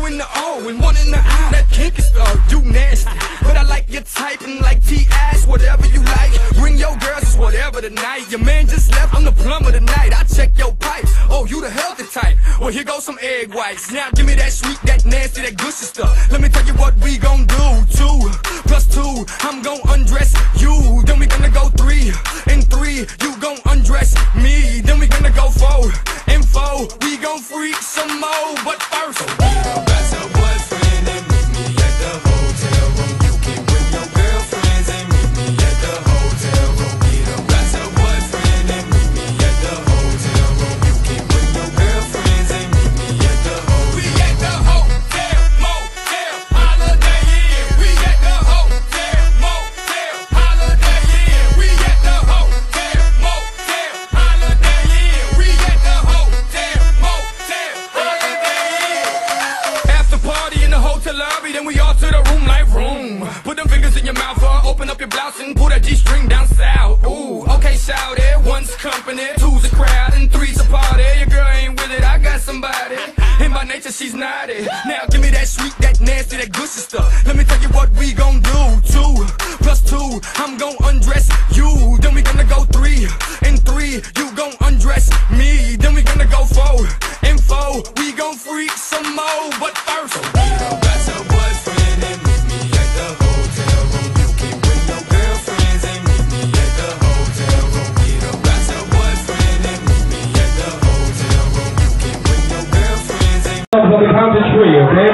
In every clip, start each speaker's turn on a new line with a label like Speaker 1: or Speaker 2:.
Speaker 1: in the O and one in the I. That kinky stuff, you nasty, but I like your type and like T-ass, whatever you like. Bring your girls, it's whatever tonight. Your man just left, I'm the plumber tonight. I check your pipe, oh, you the healthy type. Well, here goes some egg whites. Now give me that sweet, that nasty, that gushy stuff. Let me tell you what we gon' do. 2 plus 2, I'm gon' undress you. Then we gonna go 3 and 3, you gon' undress me. Then we gonna go 4 and 4, we gon' freak some more. But first, that's your boyfriend and meet me at the hotel room. You can bring your girlfriends and meet me at the hotel room. That's your boyfriend and meet me at the hotel room. You can bring your girlfriends and meet me at the hotel. We at the hotel, motel, Holiday Inn. We at the hotel, motel, Holiday Inn. We at the hotel, motel, Holiday Inn. We at the hotel, motel, Holiday Inn. After party in the hotel lobby, then we all to the room like room. Put them fingers in your mouth, open up your blouse and pull that G-string down south. Ooh, okay, shout it. 1's company, 2's a crowd, and 3's a party. Your girl ain't with it, I got somebody. And by nature, she's naughty. Now give me that sweet, that nasty, that gushy stuff. Let me tell you what we gon' do. 2 plus 2, I'm gon' undress you. Then we gonna go 3 and 3, you gon' undress me. Then we gonna go 4 and 4, we gon' freak some more. But first, that's your boyfriend and meet me at the hotel room. You can bring your girlfriends and meet me at the hotel room. That's your boyfriend and meet me at the hotel room. You can bring your girlfriends and
Speaker 2: on the count of 3, okay?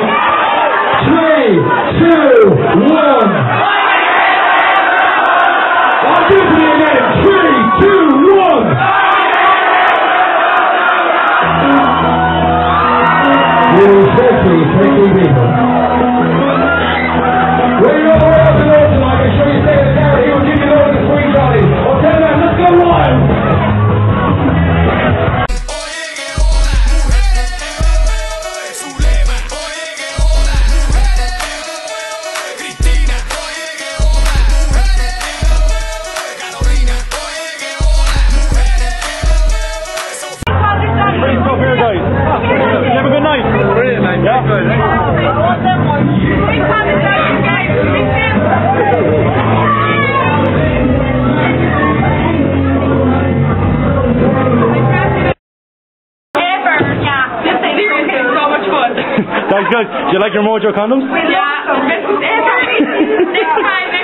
Speaker 2: 3, 2, 1. I'll do it again. 3, 2, 1. You sexy, tricky people. When you're all around the North tonight, make sure you stay in the car. He will give you loads of free jollies. Okay, man, let's go wild.
Speaker 3: That was good. Do you like your Mojo condoms?
Speaker 4: Yeah. Next time.